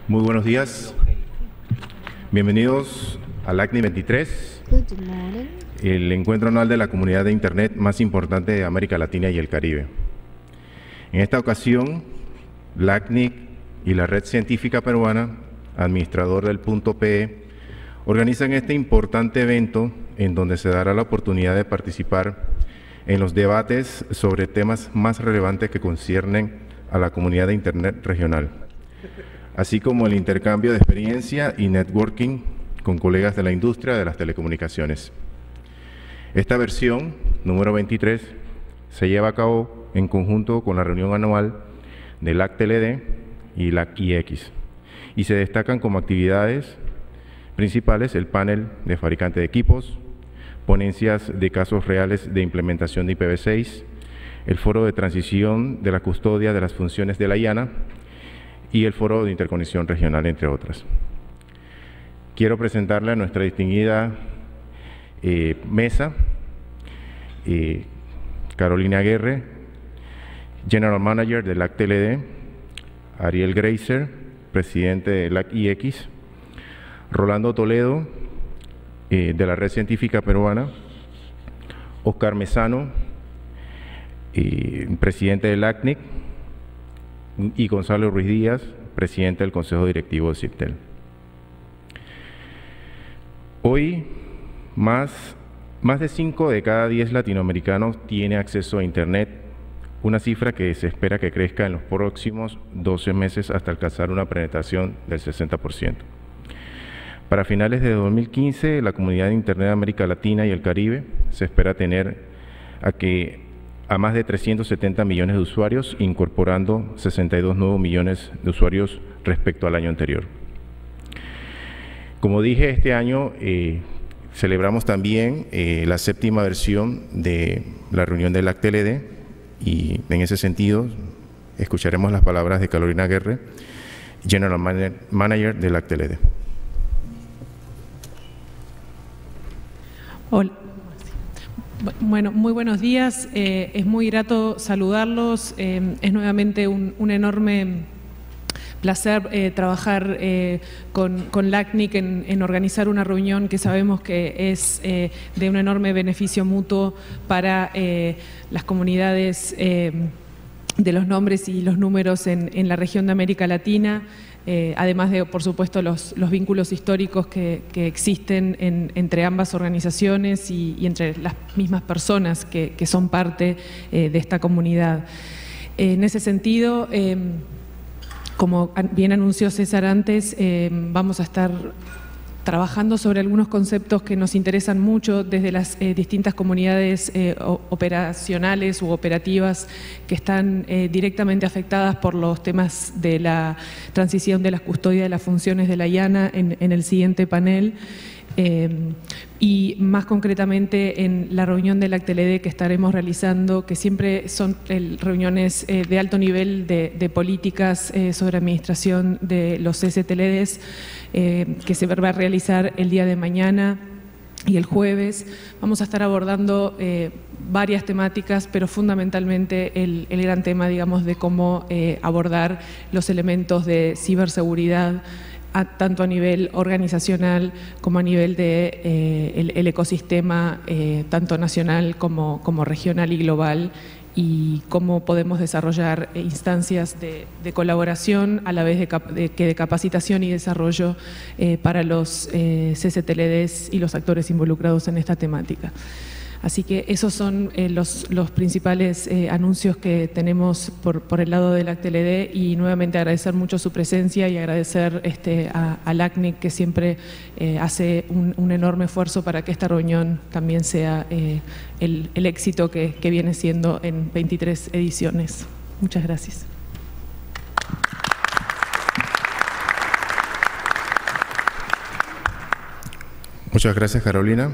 Muy buenos días. Bienvenidos al ACNI 23, Good morning. el encuentro anual de la comunidad de Internet más importante de América Latina y el Caribe. En esta ocasión, la ACNIC y la Red Científica Peruana, administrador del Punto PE, organizan este importante evento en donde se dará la oportunidad de participar en los debates sobre temas más relevantes que conciernen a la comunidad de Internet regional, así como el intercambio de experiencia y networking con colegas de la industria de las telecomunicaciones. Esta versión, número 23, se lleva a cabo en conjunto con la reunión anual del LAC-TLD y LAC-IX, y se destacan como actividades principales el panel de fabricante de equipos, ponencias de casos reales de implementación de IPv6, el foro de transición de la custodia de las funciones de la IANA y el foro de interconexión regional, entre otras. Quiero presentarle a nuestra distinguida mesa, Carolina Aguerre, General Manager del LAC-TLD, Ariel Greiser, presidente de LAC-IX, Rolando Toledo, de la Red Científica Peruana, Oscar Mesano, presidente del ACNIC, y Gonzalo Ruiz Díaz, presidente del Consejo Directivo de CIRTEL. Hoy, más de 5 de cada 10 latinoamericanos tiene acceso a Internet, una cifra que se espera que crezca en los próximos 12 meses hasta alcanzar una penetración del 60%. Para finales de 2015, la comunidad de Internet de América Latina y el Caribe se espera tener a más de 370 millones de usuarios, incorporando 62 nuevos millones de usuarios respecto al año anterior. Como dije, este año celebramos también la 7ª versión de la reunión del LAC-TLD, y en ese sentido escucharemos las palabras de Carolina Aguerre, General Manager del LAC-TLD. Hola. Bueno, muy buenos días. Es muy grato saludarlos. Es nuevamente un enorme placer trabajar con LACNIC en organizar una reunión que sabemos que es de un enorme beneficio mutuo para las comunidades de los nombres y los números en la región de América Latina. Además de, por supuesto, los vínculos históricos que existen entre ambas organizaciones y entre las mismas personas que son parte de esta comunidad. En ese sentido, como bien anunció César antes, vamos a estar trabajando sobre algunos conceptos que nos interesan mucho desde las distintas comunidades operacionales u operativas que están directamente afectadas por los temas de la transición de las custodias de las funciones de la IANA en el siguiente panel. Y más concretamente en la reunión del LAC-TLD que estaremos realizando, que siempre son reuniones de alto nivel de políticas sobre administración de los STLDs, que se va a realizar el día de mañana y el jueves. Vamos a estar abordando varias temáticas, pero fundamentalmente el gran tema, digamos, de cómo abordar los elementos de ciberseguridad, tanto a nivel organizacional como a nivel de el ecosistema, tanto nacional como regional y global, y cómo podemos desarrollar instancias de colaboración a la vez de capacitación y desarrollo para los CCTLDs y los actores involucrados en esta temática. Así que esos son los principales anuncios que tenemos por el lado del LAC-TLD, y nuevamente agradecer mucho su presencia y agradecer al ACNIC, que siempre hace un enorme esfuerzo para que esta reunión también sea el éxito que viene siendo en 23 ediciones. Muchas gracias. Muchas gracias, Carolina.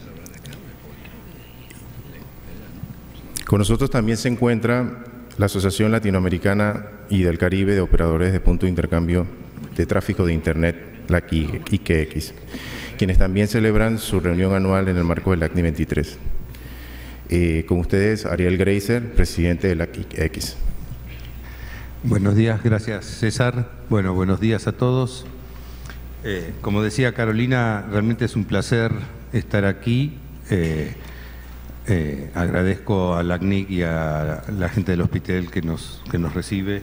Con nosotros también se encuentra la Asociación Latinoamericana y del Caribe de Operadores de Punto de Intercambio de Tráfico de Internet, la IQX, quienes también celebran su reunión anual en el marco del ACNI 23. Con ustedes, Ariel Greiser, presidente de la IQX. Buenos días, gracias César. Bueno, buenos días a todos. Como decía Carolina, realmente es un placer estar aquí. Agradezco a LACNIC y a la gente del hospital que nos recibe.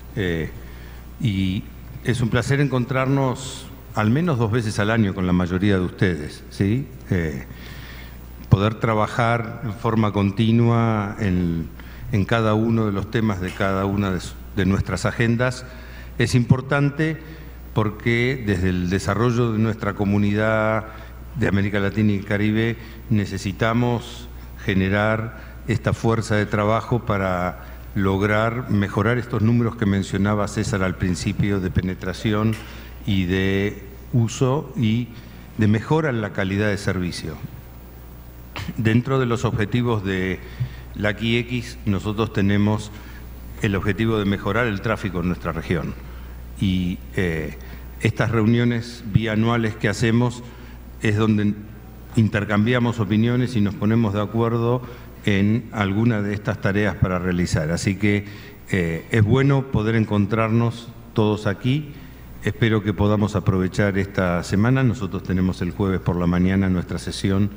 Y es un placer encontrarnos al menos 2 veces al año con la mayoría de ustedes, ¿sí? Poder trabajar en forma continua en cada uno de los temas de cada una de nuestras agendas es importante porque desde el desarrollo de nuestra comunidad de América Latina y el Caribe necesitamos generar esta fuerza de trabajo para lograr mejorar estos números que mencionaba César al principio de penetración y de uso y de mejora en la calidad de servicio. Dentro de los objetivos de LAC-IX, nosotros tenemos el objetivo de mejorar el tráfico en nuestra región. Y estas reuniones bianuales que hacemos es donde intercambiamos opiniones y nos ponemos de acuerdo en alguna de estas tareas para realizar. Así que es bueno poder encontrarnos todos aquí. Espero que podamos aprovechar esta semana. Nosotros tenemos el jueves por la mañana nuestra sesión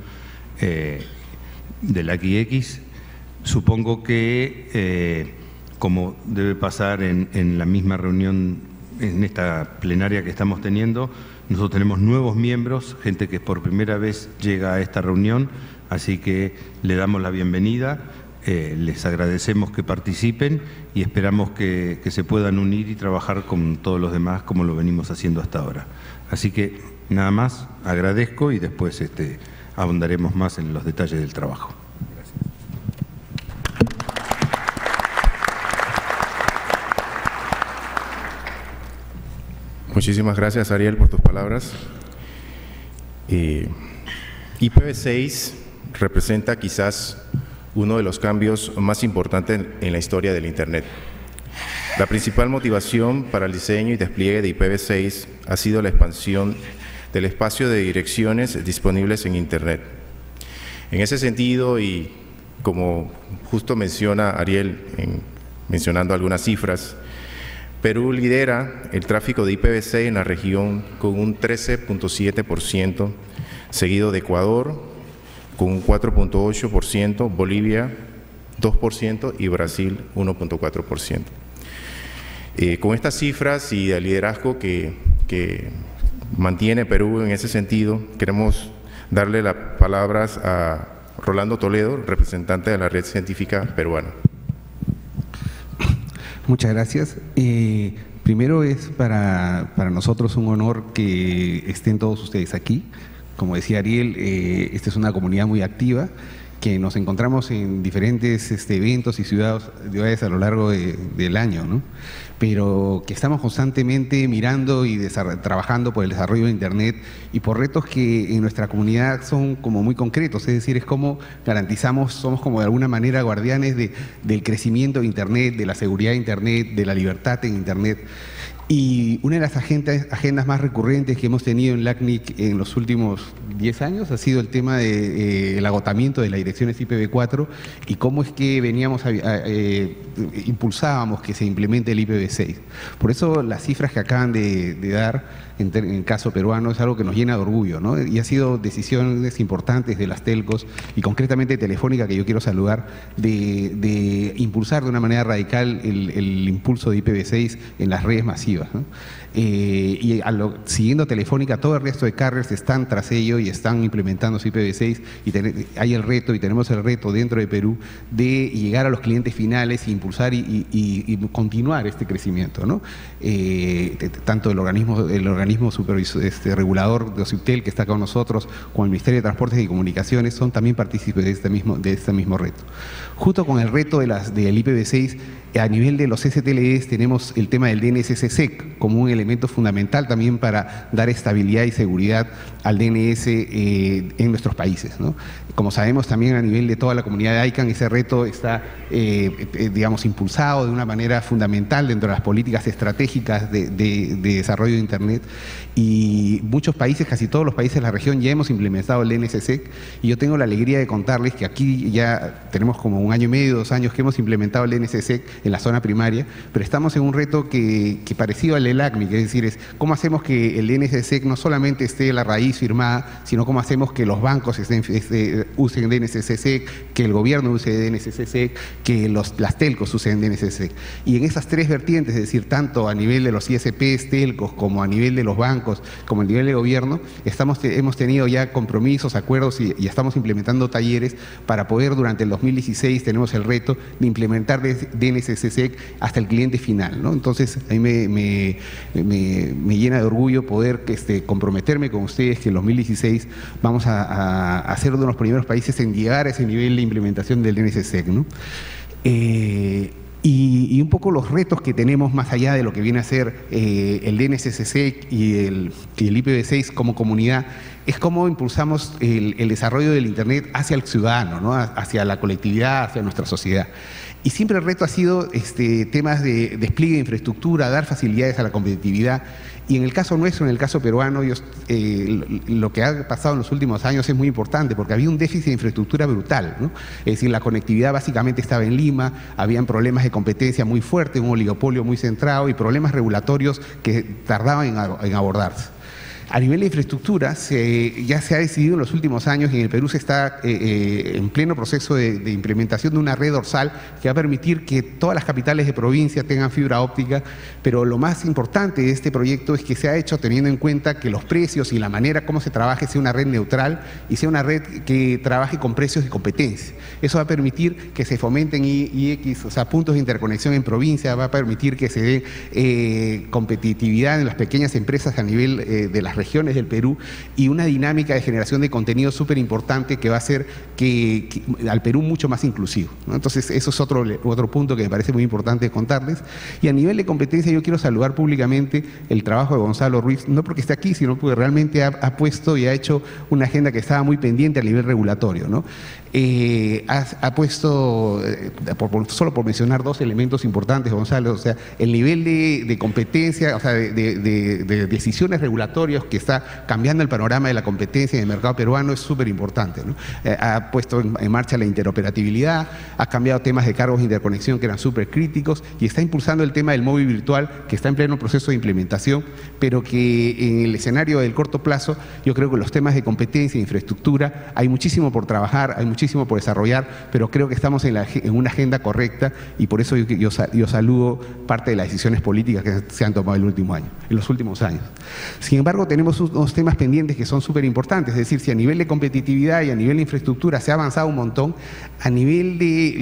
de LAC-IX. Supongo que, como debe pasar en la misma reunión, en esta plenaria que estamos teniendo, nosotros tenemos nuevos miembros, gente que por primera vez llega a esta reunión, así que le damos la bienvenida, les agradecemos que participen y esperamos que se puedan unir y trabajar con todos los demás como lo venimos haciendo hasta ahora. Así que nada más, agradezco y después ahondaremos más en los detalles del trabajo. Muchísimas gracias, Ariel, por tus palabras. IPv6 representa quizás uno de los cambios más importantes en la historia del Internet. La principal motivación para el diseño y despliegue de IPv6 ha sido la expansión del espacio de direcciones disponibles en Internet. En ese sentido, y como justo menciona Ariel, mencionando algunas cifras, Perú lidera el tráfico de IPv6 en la región con un 13.7%, seguido de Ecuador con un 4.8%, Bolivia 2% y Brasil 1.4%. Con estas cifras y el liderazgo que mantiene Perú en ese sentido, queremos darle las palabras a Rolando Toledo, representante de la Red Científica Peruana. Muchas gracias. Primero es para nosotros un honor que estén todos ustedes aquí. Como decía Ariel, esta es una comunidad muy activa, que nos encontramos en diferentes eventos y ciudades a lo largo del año, ¿no? Pero que estamos constantemente mirando y trabajando por el desarrollo de Internet y por retos que en nuestra comunidad son como muy concretos, es decir, es como garantizamos, somos como de alguna manera guardianes del crecimiento de Internet, de la seguridad de Internet, de la libertad en Internet. Y una de las agendas más recurrentes que hemos tenido en LACNIC en los últimos 10 años ha sido el tema del agotamiento de las direcciones IPv4 y cómo es que impulsábamos que se implemente el IPv6. Por eso las cifras que acaban de dar en el caso peruano es algo que nos llena de orgullo, ¿no? Y ha sido decisiones importantes de las telcos y concretamente Telefónica, que yo quiero saludar, de impulsar de una manera radical el impulso de IPv6 en las redes masivas, ¿no? Y siguiendo Telefónica, todo el resto de carriers están tras ello y están implementando IPv6 y hay el reto y tenemos el reto dentro de Perú de llegar a los clientes finales e impulsar y continuar este crecimiento, ¿no? Tanto el organismo regulador de OCIPTEL, que está con nosotros, como el Ministerio de Transportes y Comunicaciones, son también partícipes de este mismo reto. Junto con el reto del IPv6, a nivel de los STLEs tenemos el tema del DNSSC, DNSSEC como un elemento fundamental también para dar estabilidad y seguridad al DNS en nuestros países, ¿no? Como sabemos, también a nivel de toda la comunidad de ICANN, ese reto está, digamos, impulsado de una manera fundamental dentro de las políticas estratégicas de desarrollo de Internet, y muchos países, casi todos los países de la región, ya hemos implementado el DNSSEC, y yo tengo la alegría de contarles que aquí ya tenemos como 1 año y medio, 2 años que hemos implementado el DNSSEC en la zona primaria, pero estamos en un reto que parecido al del LACNIC, es decir, es cómo hacemos que el DNSSEC no solamente esté la raíz firmada, sino cómo hacemos que los bancos usen DNSSEC, que el gobierno use DNSSEC, que las telcos usen DNSSEC. Y en esas 3 vertientes, es decir, tanto a nivel de los ISPs, telcos, como a nivel de los bancos, como a nivel de gobierno, hemos tenido ya compromisos, acuerdos y estamos implementando talleres para poder, durante el 2016, tenemos el reto de implementar DNSSEC hasta el cliente final, ¿no? Entonces, a mí me llena de orgullo poder comprometerme con ustedes que en 2016 vamos a ser uno de los primeros países en llegar a ese nivel de implementación del DNSSEC, ¿no? Y un poco los retos que tenemos más allá de lo que viene a ser el DNSSEC y el IPv6 como comunidad, es cómo impulsamos el desarrollo del Internet hacia el ciudadano, ¿no? Hacia la colectividad, hacia nuestra sociedad. Y siempre el reto ha sido temas de despliegue de infraestructura, dar facilidades a la competitividad. Y en el caso nuestro, en el caso peruano, lo que ha pasado en los últimos años es muy importante, porque había un déficit de infraestructura brutal, ¿no? Es decir, la conectividad básicamente estaba en Lima, habían problemas de competencia muy fuertes, un oligopolio muy centrado y problemas regulatorios que tardaban en abordarse. A nivel de infraestructura, ya se ha decidido en los últimos años, y en el Perú se está en pleno proceso de implementación de una red dorsal que va a permitir que todas las capitales de provincia tengan fibra óptica, pero lo más importante de este proyecto es que se ha hecho teniendo en cuenta que los precios y la manera como se trabaje sea una red neutral y sea una red que trabaje con precios de competencia. Eso va a permitir que se fomenten IX, o sea, puntos de interconexión en provincia, va a permitir que se dé competitividad en las pequeñas empresas a nivel de las regiones del Perú, y una dinámica de generación de contenido súper importante que va a hacer que al Perú mucho más inclusivo, ¿no? Entonces, eso es otro punto que me parece muy importante contarles. Y a nivel de competencia, yo quiero saludar públicamente el trabajo de Gonzalo Ruiz, no porque esté aquí, sino porque realmente ha puesto y ha hecho una agenda que estaba muy pendiente a nivel regulatorio, ¿no? Ha puesto, solo por mencionar 2 elementos importantes, Gonzalo, o sea, el nivel de competencia, o sea, de decisiones regulatorias que está cambiando el panorama de la competencia en el mercado peruano es súper importante, ¿no? Ha puesto en marcha la interoperabilidad, ha cambiado temas de cargos de interconexión que eran súper críticos, y está impulsando el tema del móvil virtual, que está en pleno proceso de implementación, pero que en el escenario del corto plazo, yo creo que los temas de competencia e infraestructura, hay muchísimo por trabajar, hay muchísimo por desarrollar, pero creo que estamos en una agenda correcta, y por eso yo saludo parte de las decisiones políticas que se han tomado en los últimos años. Sin embargo, tenemos unos temas pendientes que son súper importantes, es decir, si a nivel de competitividad y a nivel de infraestructura se ha avanzado un montón, a nivel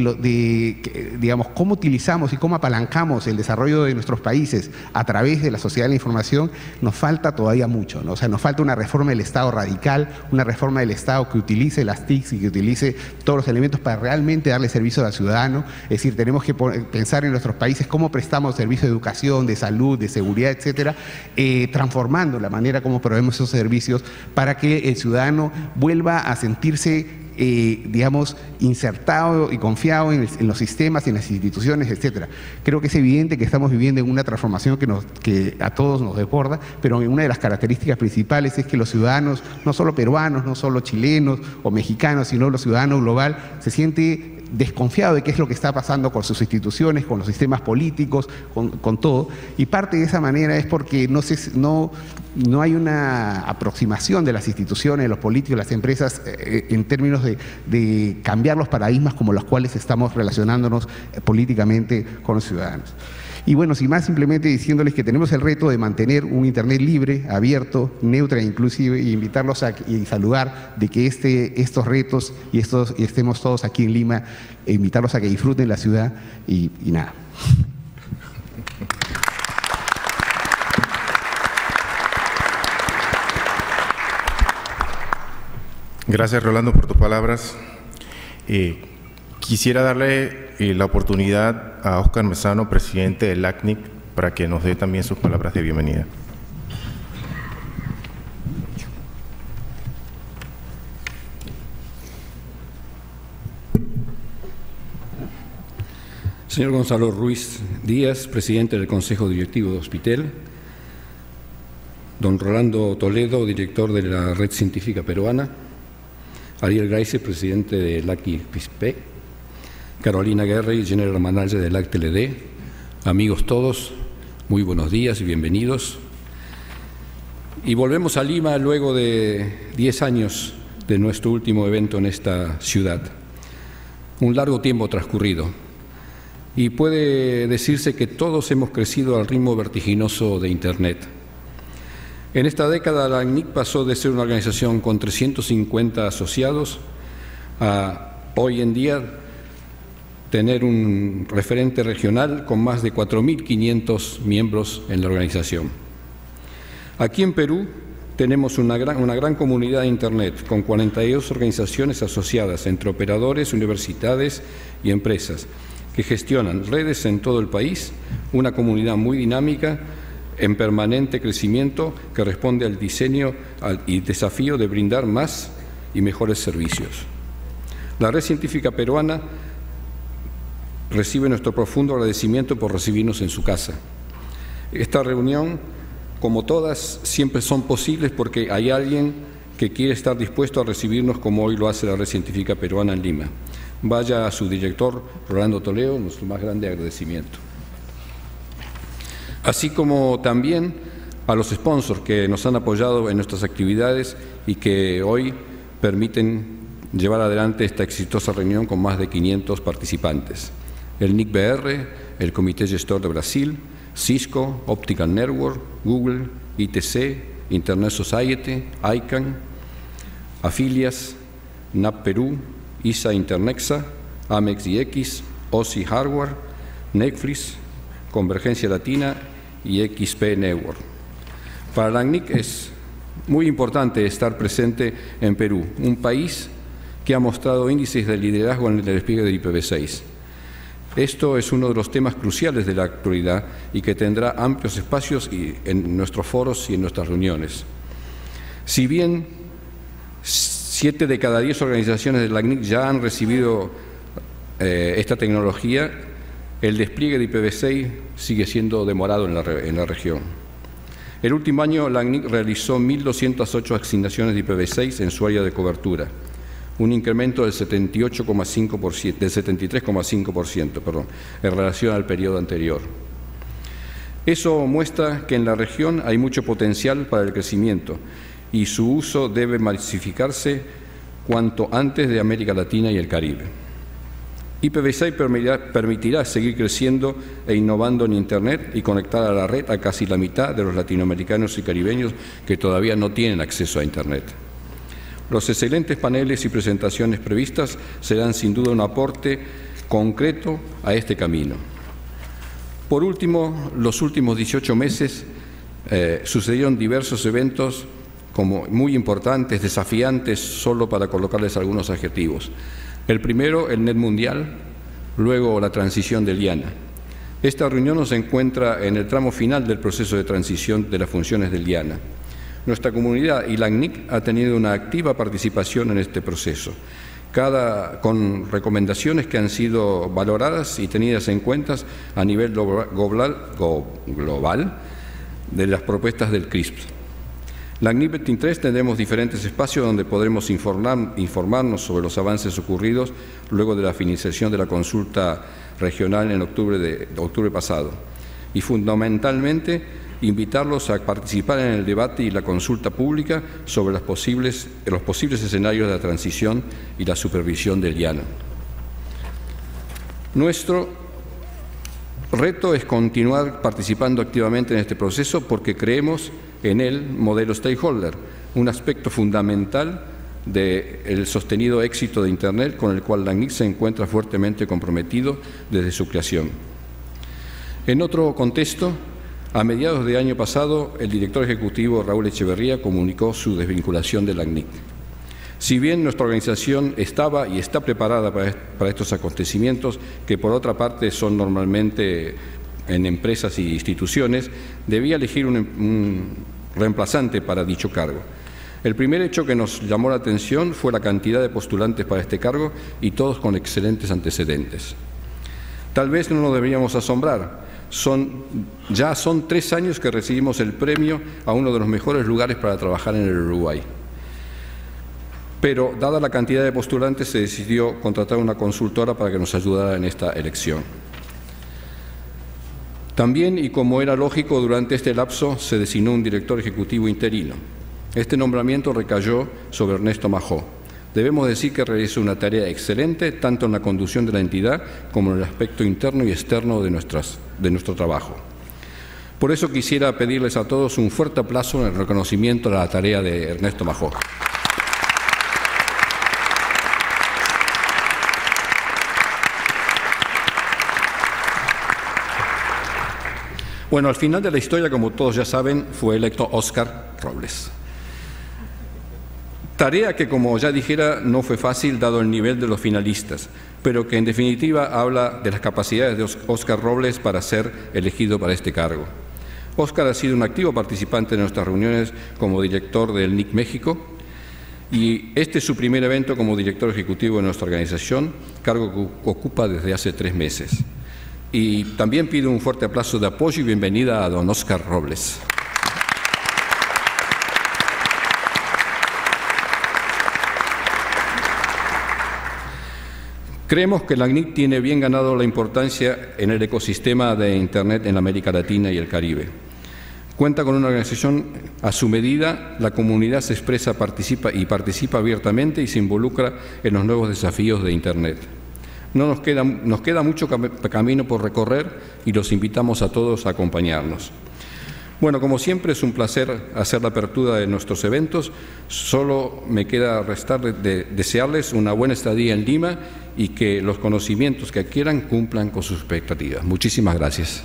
digamos, cómo utilizamos y cómo apalancamos el desarrollo de nuestros países a través de la sociedad de la información, nos falta todavía mucho, ¿no? O sea, nos falta una reforma del Estado radical, una reforma del Estado que utilice las TICs y que utilice todos los elementos para realmente darle servicio al ciudadano. Es decir, tenemos que pensar en nuestros países cómo prestamos servicios de educación, de salud, de seguridad, etcétera, transformando la manera como proveemos esos servicios para que el ciudadano vuelva a sentirse digamos, insertado y confiado en los sistemas y en las instituciones, etcétera. Creo que es evidente que estamos viviendo en una transformación que a todos nos desborda, pero una de las características principales es que los ciudadanos, no solo peruanos, no solo chilenos o mexicanos, sino los ciudadanos global, se siente desconfiado de qué es lo que está pasando con sus instituciones, con los sistemas políticos, con todo, y parte de esa manera es porque no hay una aproximación de las instituciones, de los políticos, de las empresas en términos de cambiar los paradigmas como los cuales estamos relacionándonos políticamente con los ciudadanos. Y bueno, sin más, simplemente diciéndoles que tenemos el reto de mantener un Internet libre, abierto, neutro e inclusive, y invitarlos y saludar de que estos retos y estemos todos aquí en Lima, e invitarlos a que disfruten la ciudad y nada. Gracias, Rolando, por tus palabras. Quisiera darle la oportunidad a Óscar Mesano, presidente del LACNIC, para que nos dé también sus palabras de bienvenida. Señor Gonzalo Ruiz Díaz, presidente del Consejo Directivo de Hospitel. Don Rolando Toledo, director de la Red Científica Peruana. Ariel Grace, presidente de LAC-IPP. Carolina Guerrey, general manager de LAC-TLD. Amigos todos, muy buenos días y bienvenidos. Y volvemos a Lima luego de 10 años de nuestro último evento en esta ciudad. Un largo tiempo transcurrido. Y puede decirse que todos hemos crecido al ritmo vertiginoso de Internet. En esta década, la LACNIC pasó de ser una organización con 350 asociados a, hoy en día, tener un referente regional con más de 4.500 miembros en la organización. Aquí en Perú tenemos una gran comunidad de Internet con 42 organizaciones asociadas entre operadores, universidades y empresas que gestionan redes en todo el país, una comunidad muy dinámica, en permanente crecimiento, que responde al diseño y desafío de brindar más y mejores servicios. La Red Científica Peruana recibe nuestro profundo agradecimiento por recibirnos en su casa. Esta reunión, como todas, siempre son posibles porque hay alguien que quiere estar dispuesto a recibirnos como hoy lo hace la Red Científica Peruana en Lima. Vaya a su director, Rolando Toledo, nuestro más grande agradecimiento. Así como también a los sponsors que nos han apoyado en nuestras actividades y que hoy permiten llevar adelante esta exitosa reunión con más de 500 participantes. El NIC-BR, el Comité Gestor de Brasil, Cisco, Optical Network, Google, ITC, Internet Society, ICANN, Afilias, NAP Perú, ISA Internexa, Amex IX, OSI Hardware, Netflix, Convergencia Latina y XP Network. Para la LACNIC es muy importante estar presente en Perú, un país que ha mostrado índices de liderazgo en el despliegue del IPv6. Esto es uno de los temas cruciales de la actualidad y que tendrá amplios espacios en nuestros foros y en nuestras reuniones. Si bien 7 de cada 10 organizaciones de la LACNIC ya han recibido esta tecnología, el despliegue de IPv6 sigue siendo demorado en la región. El último año, la LACNIC realizó 1.208 asignaciones de IPv6 en su área de cobertura, un incremento del 73,5% en relación al periodo anterior. Eso muestra que en la región hay mucho potencial para el crecimiento y su uso debe masificarse cuanto antes de América Latina y el Caribe. IPv6 permitirá seguir creciendo e innovando en Internet y conectar a la red a casi la mitad de los latinoamericanos y caribeños que todavía no tienen acceso a Internet. Los excelentes paneles y presentaciones previstas serán sin duda un aporte concreto a este camino. Por último, los últimos 18 meses sucedieron diversos eventos como muy importantes, desafiantes, solo para colocarles algunos adjetivos. El primero, el NET Mundial, luego la transición del IANA. Esta reunión nos encuentra en el tramo final del proceso de transición de las funciones del IANA. Nuestra comunidad y la LACNIC ha tenido una activa participación en este proceso, con recomendaciones que han sido valoradas y tenidas en cuenta a nivel global de las propuestas del CRISP. La LACNIC 23 tendremos diferentes espacios donde podremos informarnos sobre los avances ocurridos luego de la finalización de la consulta regional en octubre pasado y fundamentalmente invitarlos a participar en el debate y la consulta pública sobre los posibles escenarios de la transición y la supervisión del IANA. Nuestro reto es continuar participando activamente en este proceso porque creemos en el modelo stakeholder, un aspecto fundamental del sostenido éxito de Internet con el cual la LACNIC se encuentra fuertemente comprometido desde su creación. En otro contexto, a mediados del año pasado, el director ejecutivo Raúl Echeverría comunicó su desvinculación de la LACNIC. Si bien nuestra organización estaba y está preparada para estos acontecimientos, que por otra parte son normalmente en empresas y instituciones, debía elegir un reemplazante para dicho cargo. El primer hecho que nos llamó la atención fue la cantidad de postulantes para este cargo y todos con excelentes antecedentes. Tal vez no nos deberíamos asombrar, ya son 3 años que recibimos el premio a uno de los mejores lugares para trabajar en el Uruguay. Pero, dada la cantidad de postulantes, se decidió contratar una consultora para que nos ayudara en esta elección. También, y como era lógico, durante este lapso se designó un director ejecutivo interino. Este nombramiento recayó sobre Ernesto Majó. Debemos decir que realizó una tarea excelente, tanto en la conducción de la entidad como en el aspecto interno y externo de nuestro trabajo. Por eso quisiera pedirles a todos un fuerte aplauso en el reconocimiento a la tarea de Ernesto Majó. Bueno, al final de la historia, como todos ya saben, fue electo Óscar Robles. Tarea que, como ya dijera, no fue fácil dado el nivel de los finalistas, pero que en definitiva habla de las capacidades de Óscar Robles para ser elegido para este cargo. Óscar ha sido un activo participante de nuestras reuniones como director del NIC México y este es su primer evento como director ejecutivo de nuestra organización, cargo que ocupa desde hace 3 meses. Y también pido un fuerte aplauso de apoyo y bienvenida a don Óscar Robles. Creemos que la CNIC tiene bien ganado la importancia en el ecosistema de Internet en América Latina y el Caribe. Cuenta con una organización a su medida, la comunidad se expresa, participa abiertamente y se involucra en los nuevos desafíos de Internet. Nos queda mucho camino por recorrer y los invitamos a todos a acompañarnos. Bueno, como siempre es un placer hacer la apertura de nuestros eventos. Solo me queda restar de desearles una buena estadía en Lima y que los conocimientos que adquieran cumplan con sus expectativas. Muchísimas gracias.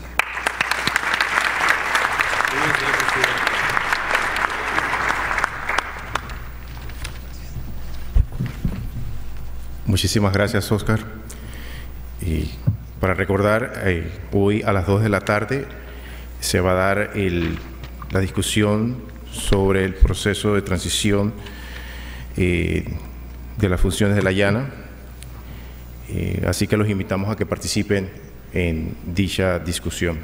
Muchísimas gracias, Óscar. Y para recordar, hoy a las 2 de la tarde se va a dar la discusión sobre el proceso de transición de las funciones de la Llana. Así que los invitamos a que participen en dicha discusión.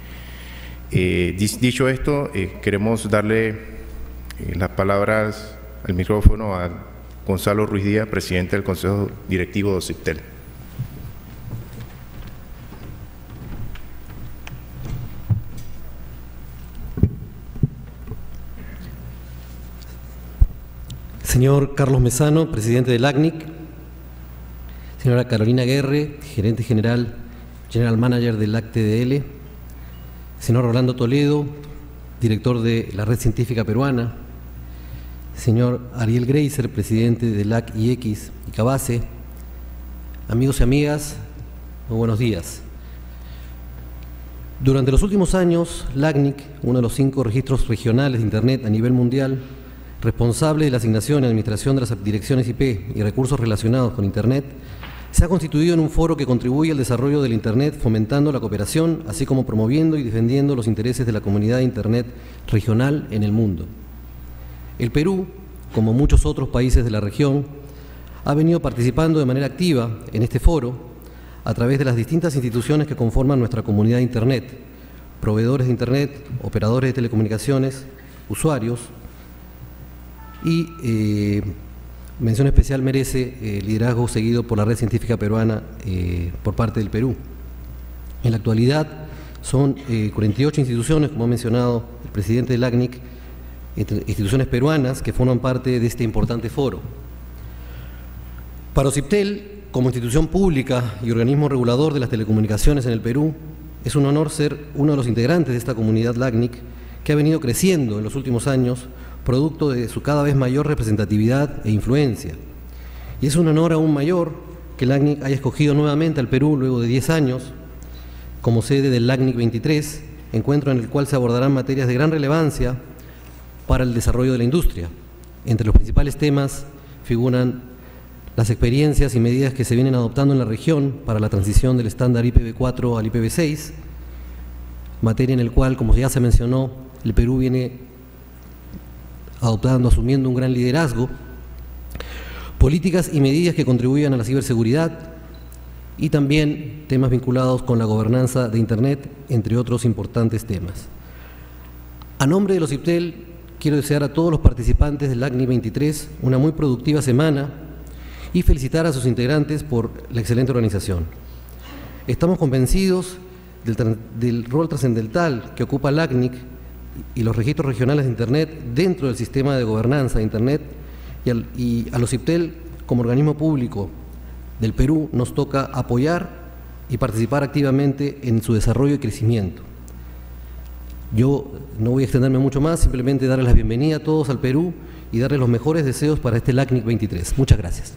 Dicho esto, queremos darle las palabras al micrófono a Gonzalo Ruiz Díaz, presidente del Consejo Directivo de OCIPTEL. Señor Carlos Mesano, presidente del ACNIC, señora Carolina Guerre, gerente general manager del ACTDL, señor Rolando Toledo, director de la Red Científica Peruana, señor Ariel Greiser, presidente del ACIX y CABACE, amigos y amigas, muy buenos días. Durante los últimos años, la ACNIC, uno de los 5 registros regionales de Internet a nivel mundial, responsable de la asignación y administración de las direcciones IP y recursos relacionados con Internet, se ha constituido en un foro que contribuye al desarrollo del Internet, fomentando la cooperación, así como promoviendo y defendiendo los intereses de la comunidad de Internet regional en el mundo. El Perú, como muchos otros países de la región, ha venido participando de manera activa en este foro a través de las distintas instituciones que conforman nuestra comunidad de Internet, proveedores de Internet, operadores de telecomunicaciones, usuarios, y mención especial merece el liderazgo seguido por la Red Científica Peruana por parte del Perú. En la actualidad son 48 instituciones, como ha mencionado el presidente del ACNIC, instituciones peruanas que forman parte de este importante foro. Para OCIPTEL, como institución pública y organismo regulador de las telecomunicaciones en el Perú, es un honor ser uno de los integrantes de esta comunidad LACNIC que ha venido creciendo en los últimos años, producto de su cada vez mayor representatividad e influencia. Y es un honor aún mayor que el LACNIC haya escogido nuevamente al Perú luego de 10 años como sede del LACNIC 23, encuentro en el cual se abordarán materias de gran relevancia para el desarrollo de la industria. Entre los principales temas figuran las experiencias y medidas que se vienen adoptando en la región para la transición del estándar IPv4 al IPv6, materia en la cual, como ya se mencionó, el Perú viene asumiendo un gran liderazgo, políticas y medidas que contribuyan a la ciberseguridad y también temas vinculados con la gobernanza de Internet, entre otros importantes temas. A nombre de los CIPTEL, quiero desear a todos los participantes del LACNIC 23 una muy productiva semana y felicitar a sus integrantes por la excelente organización. Estamos convencidos del rol trascendental que ocupa LACNIC y los registros regionales de Internet dentro del sistema de gobernanza de Internet, y a los CIPTEL como organismo público del Perú nos toca apoyar y participar activamente en su desarrollo y crecimiento. Yo no voy a extenderme mucho más, simplemente darles la bienvenida a todos al Perú y darles los mejores deseos para este LACNIC 23. Muchas gracias.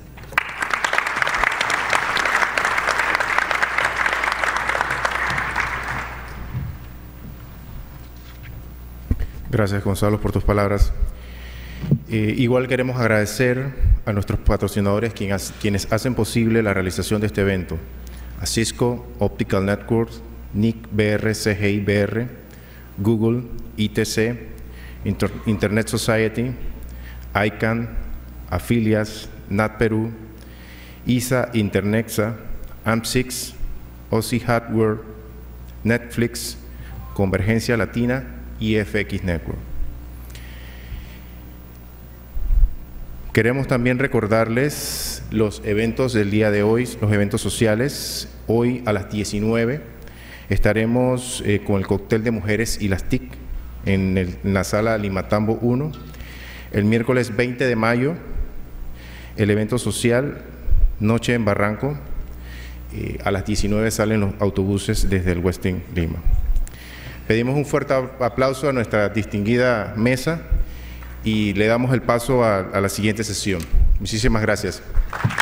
Gracias, Gonzalo, por tus palabras. Igual queremos agradecer a nuestros patrocinadores quienes hacen posible la realización de este evento: a Cisco Optical Networks, NIC BR, CGI BR, Google, ITC, Internet Society, ICANN, Afilias, NAT Perú, ISA Internexa, AMP6, OSI Hardware, Netflix, Convergencia Latina y FX Network. Queremos también recordarles los eventos del día de hoy, los eventos sociales. Hoy a las 19 estaremos con el cóctel de mujeres y las TIC en la sala Limatambo 1. El miércoles 20 de mayo, el evento social Noche en Barranco. A las 19 salen los autobuses desde el Westin Lima. Pedimos un fuerte aplauso a nuestra distinguida mesa y le damos el paso a la siguiente sesión. Muchísimas gracias.